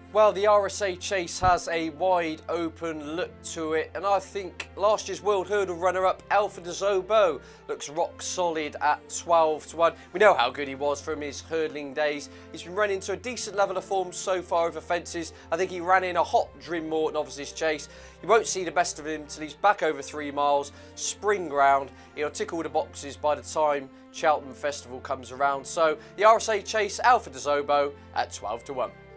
Well, the RSA Chase has a wide open look to it, and I think last year's World Hurdle runner-up Alpha de Zobo looks rock solid at 12-1. We know how good he was from his hurdling days. He's been running to a decent level of form so far over fences. I think he ran in a hot Drim Novices Chase. You won't see the best of him until he's back over 3 miles, spring ground. He'll tick all the boxes by the time Cheltenham Festival comes around. So the RSA Chase Alpha de Zobo at 12-1.